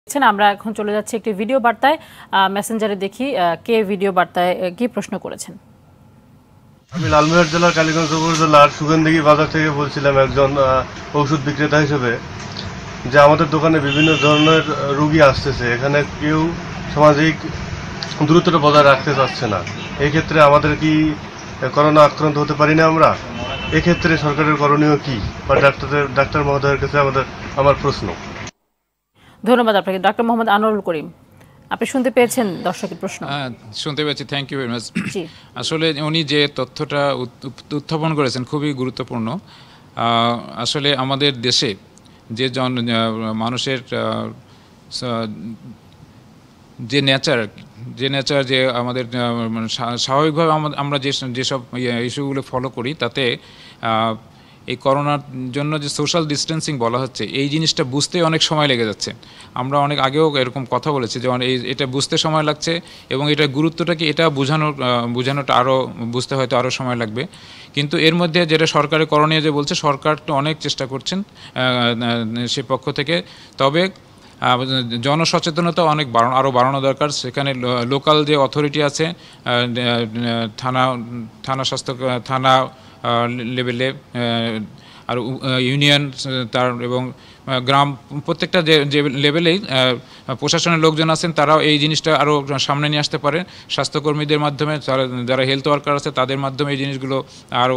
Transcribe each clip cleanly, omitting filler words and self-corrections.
আমরা এখন চলে যাচ্ছি একটি ভিডিও বার্তায়। মেসেঞ্জারে দেখি কে ভিডিও বার্তায় কি প্রশ্ন করেছেন। আমি লালমনিরহাট জেলার কালীগঞ্জ উপজেলার সুগন্ধিগি বাজার থেকে বলছিলাম, একজন ঔষধ বিক্রেতা হিসেবে, যে আমাদের দোকানে বিভিন্ন ধরনের রোগী আসতেছে, এখানে কেউ সামাজিক দূরত্বটা বজায় রাখতে চাচ্ছে না। এই ক্ষেত্রে আমাদের কি করোনা আক্রান্ত হতে পারি না আমরা? এক্ষেত্রে সরকারের করণীয় কি, বা ডাক্তার মহোদয়ের কাছে আমার প্রশ্ন। ধন্যবাদ আপনাকে। ডক্টর মোহাম্মদ আনোয়ারুল করিম, আপনি শুনতে পেয়েছেন দর্শকের প্রশ্ন? শুনতে পেয়েছি, থ্যাংক ইউ ভেরি মাচ। আসলে উনি যে তথ্যটা উত্থাপন করেছেন খুবই গুরুত্বপূর্ণ। আসলে আমাদের দেশে যে মানুষের যে নেচার যে আমাদের স্বাভাবিকভাবে আমরা যেসব ইস্যুগুলো ফলো করি, তাতে এই করোনার জন্য যে সোশ্যাল ডিস্টেন্সিং বলা হচ্ছে, এই জিনিসটা বুঝতে অনেক সময় লেগে যাচ্ছে। আমরা অনেক আগেও এরকম কথা বলেছি যে এটা বুঝতে সময় লাগছে, এবং এটার গুরুত্বটা কি এটা বোঝানোটা আরও বুঝতে হয়তো আরও সময় লাগবে। কিন্তু এর মধ্যে যেটা সরকারের করণীয় যে বলছে, সরকার তো অনেক চেষ্টা করছেন সে পক্ষ থেকে। তবে জনসচেতনতা অনেক আরও বাড়ানো দরকার। সেখানে লোকাল যে অথরিটি আছে, থানা লেভেলে, আর ইউনিয়ন এবং গ্রাম, প্রত্যেকটা যে লেভেলেই প্রশাসনের লোকজন আছেন, তারাও এই জিনিসটা আরও সামনে নিয়ে আসতে পারে। স্বাস্থ্যকর্মীদের মাধ্যমে, যারা হেলথ ওয়ার্কার আছে তাদের মাধ্যমে এই জিনিসগুলো আরও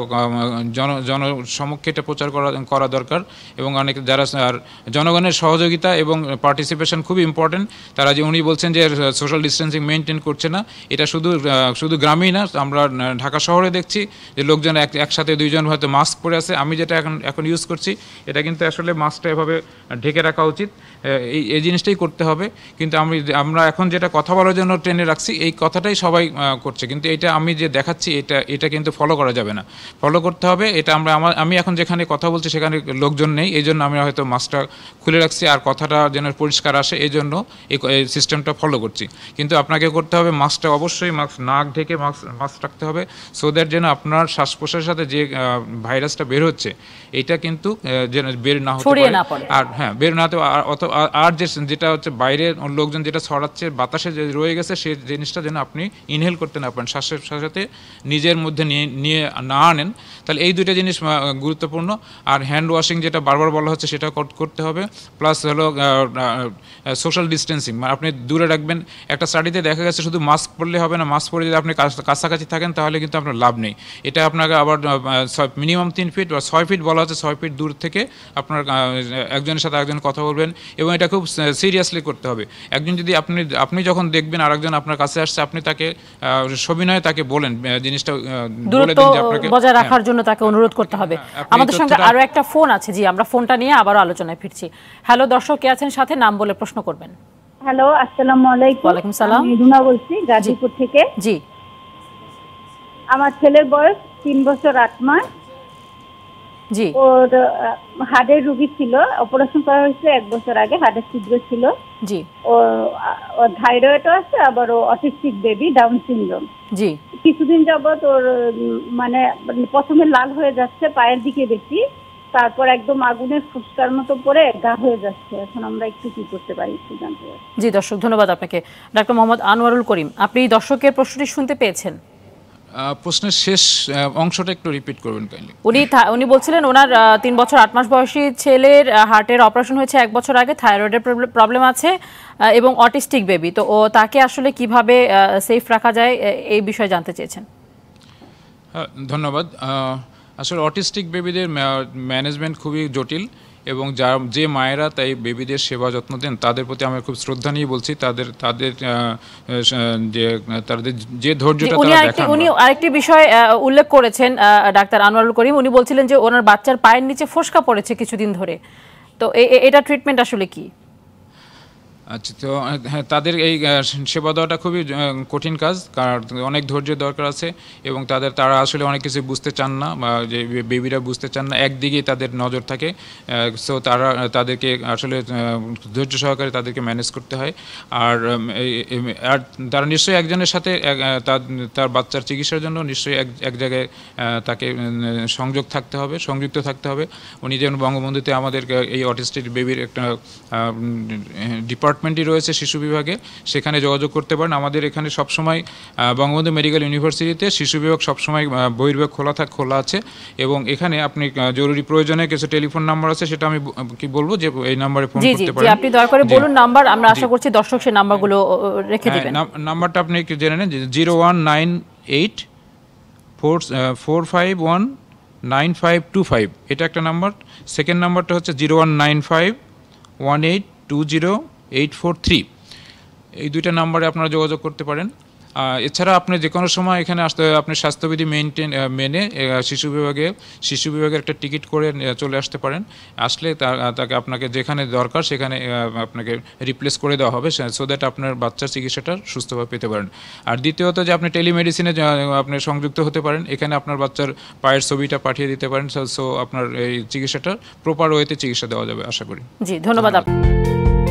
জনসমক্ষে এটা প্রচার করা দরকার। এবং অনেক যারা আর জনগণের সহযোগিতা এবং পার্টিসিপেশন খুবই ইম্পর্টেন্ট। তারা যে উনি বলছেন যে সোশ্যাল ডিস্টেন্সিং মেনটেন করছে না, এটা শুধু গ্রামেই না, আমরা ঢাকা শহরে দেখছি যে লোকজন একসাথে দুইজন হয়তো মাস্ক পরে আছে। আমি যেটা এখন ইউজ করছি, এটা কিন্তু আসলে মাস্কটা এভাবে ঢেকে রাখা উচিত। এই জিনিসটাই করতে হবে। কিন্তু আমরা এখন যেটা কথা বলার জন্য ট্রেনে রাখছি, এই কথাটাই সবাই করছে, কিন্তু এটা আমি যে দেখাচ্ছি এটা কিন্তু ফলো করা যাবে না। ফলো করতে হবে এটা। আমি এখন যেখানে কথা বলছি সেখানে লোকজন নেই, এই জন্য আমি হয়তো মাস্কটা খুলে রাখছি, আর কথাটা যেন পরিষ্কার আসে এই জন্য এই সিস্টেমটা ফলো করছি। কিন্তু আপনাকে করতে হবে মাস্কটা অবশ্যই নাক ঢেকে মাস্ক রাখতে হবে, সো দ্যাট যেন আপনার শ্বাস প্রশ্বাসের সাথে যে ভাইরাসটা বের হচ্ছে, এটা কিন্তু যেন বের না হতে পারে। আর বের না হতে, আর যেটা হচ্ছে বাইরের লোকজন যেটা ছড়াচ্ছে, বাতাসে যে রয়ে গেছে, সেই জিনিসটা যেন আপনি ইনহেল করতে না পারেন, শ্বাসের সাথে নিজের মধ্যে নিয়ে না আনেন। তাহলে এই দুইটা জিনিস গুরুত্বপূর্ণ। আর হ্যান্ড ওয়াশিং যেটা বারবার বলা হচ্ছে, সেটা করতে হবে। প্লাস হলো সোশ্যাল ডিস্টেন্সিং, মানে আপনি দূরে রাখবেন। একটা স্টাডিতে দেখা গেছে শুধু মাস্ক পরলে হবে না, মাস্ক পরে যদি আপনি কাছাকাছি থাকেন তাহলে কিন্তু আপনার লাভ নেই। এটা আপনাকে আবার মিনিমাম 3 ফিট বা 6 ফিট বলা হচ্ছে, 6 ফিট দূর থেকে আপনার একজনের সাথে একজন কথা বলবেন, এবং এটা খুব সিরিয়াসলি করতে হবে। একজন যদি আপনি যখন দেখবেন আরেকজন আপনার কাছে আসছে, আপনি তাকে সবিনয়ে তাকে বলেন, জিনিসটা বলে দিন যে আপনাকে বজায় রাখার জন্য তাকে অনুরোধ করতে হবে। আমাদের সঙ্গে আরো একটা ফোন আছে, জি আমরা ফোনটা নিয়ে আবারও আলোচনায় ফিরছি। হ্যালো দর্শক, কে আছেন সাথে, নাম বলে প্রশ্ন করবেন। হ্যালো, আসসালামু আলাইকুম। ওয়ালাইকুম সালাম। আমি রুনা বলছি গাজীপুর থেকে। জি, আমার ছেলের বয়স 3 বছর 8 মাস। জি, ওর হার্টের রোগী ছিল, অপারেশন করা হয়েছে 1 বছর আগে, হার্টের ছিদ্র ছিল। জি, ওর থাইরয়েডও আছে, আবার ও অটিস্টিক বেবি, ডাউন সিনড্রোম। জি, কিছুদিন যাবত ওর মানে প্রথমে লাল হয়ে যাচ্ছে পায়ের দিকে বেশি, তারপর একদম আগুনের ফুসকার মতো পড়ে গা হয়ে যাচ্ছে। এখন আমরা একটু কি করতে পারি একটু জানতে পারি। জি দর্শক, ধন্যবাদ আপনাকে। ডক্টর মোহাম্মদ আনোয়ারুল করিম, আপনি দর্শকের প্রশ্নটি শুনতে পেয়েছেন? প্রশ্নের শেষ অংশটা একটু রিপিট করবেন কাইন্ডলি। উনি বলছিলেন ওনার 3 বছর 8 মাস বয়সী ছেলের হার্টের অপারেশন হয়েছে 1 বছর আগে, থাইরয়েডের প্রবলেম আছে এবং অটিস্টিক বেবি। তো তাকে আসলে কিভাবে সেফ রাখা যায় এই বিষয়ে জানতে চেয়েছেন। ধন্যবাদ। আসলে অটিস্টিক বেবিদের ম্যানেজমেন্ট খুবই জটিল, এবং যে মায়েরা তাই বেবিদের সেবা যত্ন দেন তাদের প্রতি আমি খুব শ্রদ্ধা নিয়ে বলছি। তাদের যে ধৈর্যটা তারা দেখান। উনি আরেকটি বিষয় উল্লেখ করেছেন ডাক্তার আনোয়ারুল করিম, উনি বলছিলেন যে ওনার বাচ্চার পায়ের নিচে ফোসকা পড়েছে কিছুদিন ধরে। তো এটা ট্রিটমেন্ট আসলে কি? আচ্ছা, তো হ্যাঁ, তাদের এই সেবা দেওয়াটা খুবই কঠিন কাজ, কারণ অনেক ধৈর্যের দরকার আছে, এবং তারা আসলে অনেক কিছু বুঝতে চান না, বা যে বেবিরা বুঝতে চান না, একদিকেই তাদের নজর থাকে। সো তাদেরকে আসলে ধৈর্য সহকারে তাদেরকে ম্যানেজ করতে হয়। আর তারা নিশ্চয়ই একজনের সাথে তার বাচ্চার চিকিৎসার জন্য নিশ্চয়ই এক জায়গায় তাকে সংযুক্ত থাকতে হবে। উনি যেমন বঙ্গবন্ধুতে আমাদের এই অটিস্টিক বেবির একটা ডিপার্টমেন্ট ডিপার্টমেন্টই রয়েছে শিশু বিভাগে, সেখানে যোগাযোগ করতে পারেন। আমাদের এখানে সবসময় বঙ্গবন্ধু মেডিকেল ইউনিভার্সিটিতে শিশু বিভাগ সবসময় বহির্বিভাগ খোলা আছে, এবং এখানে আপনি জরুরি প্রয়োজনে কিছু টেলিফোন নাম্বার আছে, সেটা আমি কি বলবো যে এই নাম্বারে ফোন করতে পারেন। আপনি দয়া করে বলুন নাম্বার, আমরা আশা করছি দর্শক সেই নাম্বারগুলো রেখে দিবেন। নাম্বারটা আপনি একটু জেনে নেন, 019845195525, এটা একটা নাম্বার। সেকেন্ড নাম্বারটা হচ্ছে 0195182084 এই দুইটা নাম্বারে আপনারা যোগাযোগ করতে পারেন। এছাড়া আপনি যে কোনো সময় এখানে আসতে, আপনি স্বাস্থ্যবিধি মেনে শিশু বিভাগের একটা টিকিট করে চলে আসতে পারেন। আসলে তাকে আপনাকে যেখানে দরকার সেখানে আপনাকে রিপ্লেস করে দেওয়া হবে, সো দ্যাট আপনার বাচ্চার চিকিৎসাটা সুস্থভাবে পেতে পারেন। আর দ্বিতীয়ত যে আপনি টেলিমেডিসিনে আপনি সংযুক্ত হতে পারেন, এখানে আপনার বাচ্চার পায়ের ছবিটা পাঠিয়ে দিতে পারেন, সো আপনার এই চিকিৎসাটা প্রপার ওয়েতে চিকিৎসা দেওয়া যাবে আশা করি। জি, ধন্যবাদ।